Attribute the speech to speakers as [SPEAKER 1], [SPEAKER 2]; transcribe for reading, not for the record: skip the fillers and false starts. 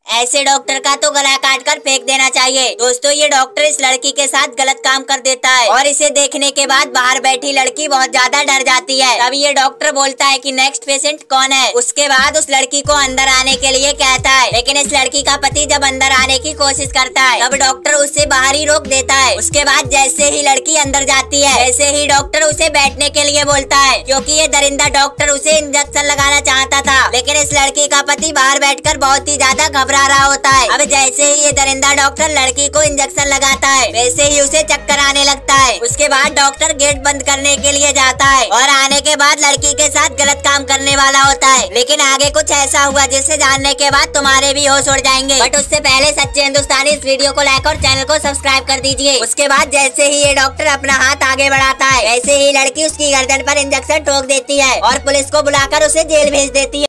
[SPEAKER 1] ऐसे डॉक्टर का तो गला काट कर फेंक देना चाहिए। दोस्तों ये डॉक्टर इस लड़की के साथ गलत काम कर देता है और इसे देखने के बाद बाहर बैठी लड़की बहुत ज्यादा डर जाती है। तभी ये डॉक्टर बोलता है कि नेक्स्ट पेशेंट कौन है। उसके बाद उस लड़की को अंदर आने के लिए कहता है, लेकिन इस लड़की का पति जब अंदर आने की कोशिश करता है तब डॉक्टर उसे बाहर ही रोक देता है। उसके बाद जैसे ही लड़की अंदर जाती है वैसे ही डॉक्टर उसे बैठने के लिए बोलता है, क्योंकि ये दरिंदा डॉक्टर उसे इंजेक्शन लगाना चाहता था। लेकिन इस लड़की का पति बाहर बैठकर बहुत ही ज्यादा घबरा रहा होता है। अब जैसे ही ये दरिंदा डॉक्टर लड़की को इंजेक्शन लगाता है वैसे ही उसे चक्कर आने लगता है। उसके बाद डॉक्टर गेट बंद करने के लिए जाता है और आने के बाद लड़की के साथ गलत काम करने वाला होता है। लेकिन आगे कुछ ऐसा हुआ जिसे जानने के बाद तुम्हारे भी होश उड़ जाएंगे। बट उससे पहले सच्चे हिंदुस्तानी इस वीडियो को लाइक और चैनल को सब्सक्राइब कर दीजिए। उसके बाद जैसे ही ये डॉक्टर अपना हाथ आगे बढ़ाता है वैसे ही लड़की उसकी गर्दन पर इंजेक्शन ठोक देती है और पुलिस को बुलाकर उसे जेल भेज देती है।